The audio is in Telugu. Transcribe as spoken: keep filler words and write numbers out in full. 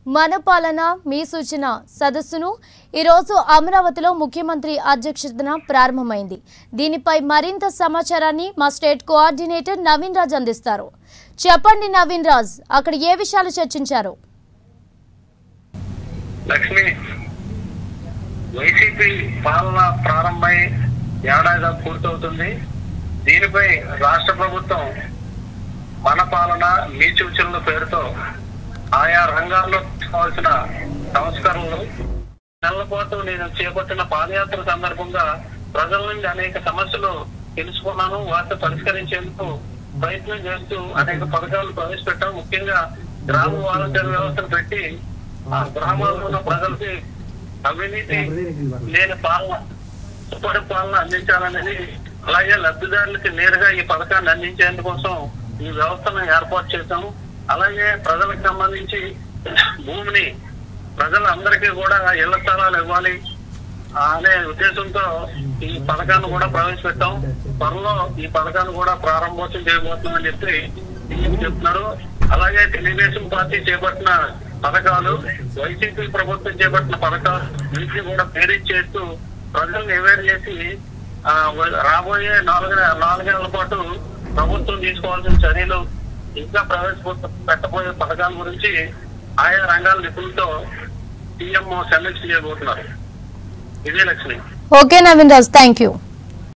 మన పాలన మీ సూచన సదస్సును ఈ రోజు అమరావతిలో ముఖ్యమంత్రి అధ్యక్షతన ప్రారంభమైంది। దీనిపై మరింత సమాచారాన్ని మా స్టేట్ కోఆర్డినేటర్ నవీన్ రాజ్ అందిస్తారు। చెప్పండి నవీన్ రాజ్, అక్కడ ఏ విషయాలు చర్చించారు? లక్ష్మి, వైసీపీ పాలన ప్రారంభమై ఏడాది పూర్తవుతుంది। దీనిపై రాష్ట్ర ప్రభుత్వం మన పాలన మీ సూచనల పేరుతో ఆయా రంగాల్లో కావాల్సిన సంస్కరణలు నెలల పాటు నేను చేపట్టిన పాదయాత్ర సందర్భంగా ప్రజల నుండి అనేక సమస్యలు తెలుసుకున్నాను। వాటిని పరిష్కరించేందుకు ప్రయత్నం చేస్తూ అనేక పథకాలు ప్రవేశపెట్టాం। ముఖ్యంగా గ్రామ వాలంటీర్ వ్యవస్థను పెట్టి ఆ గ్రామాల్లో ఉన్న ప్రజలకి అవినీతి లేని పాలన సుపరి పాలన అందించాలనేది, అలాగే లబ్ధిదారులకి నేరుగా ఈ పథకాన్ని అందించేందుకోసం ఈ వ్యవస్థను ఏర్పాటు చేశాము। అలాగే ప్రజలకు సంబంధించి భూమిని ప్రజలందరికీ కూడా ఇళ్ల స్థలాలు ఇవ్వాలి అనే ఉద్దేశంతో ఈ పథకాన్ని కూడా ప్రవేశపెట్టాం। త్వరలో ఈ పథకాన్ని కూడా ప్రారంభోత్సవం చేయబోతుందని చెప్పి చెప్తున్నారు। అలాగే తెలుగుదేశం పార్టీ చేపట్టిన పథకాలు, వైసీపీ ప్రభుత్వం చేపట్టిన పథకాలు వీటిని కూడా పేరీజ్ చేస్తూ ప్రజలను అవేర్ చేసి ఆ రాబోయే నాలుగు నాలుగేళ్ల పాటు ప్రభుత్వం తీసుకోవాల్సిన చర్యలు, ఇంకా ప్రవేశ పెట్టబోయే పథకాల గురించి ఆయా రంగాల నిపుణులతో సీఎం సమీక్ష చేయబోతున్నారు। ఇదే Lakshmi. Okay Naveen Raj, thank you.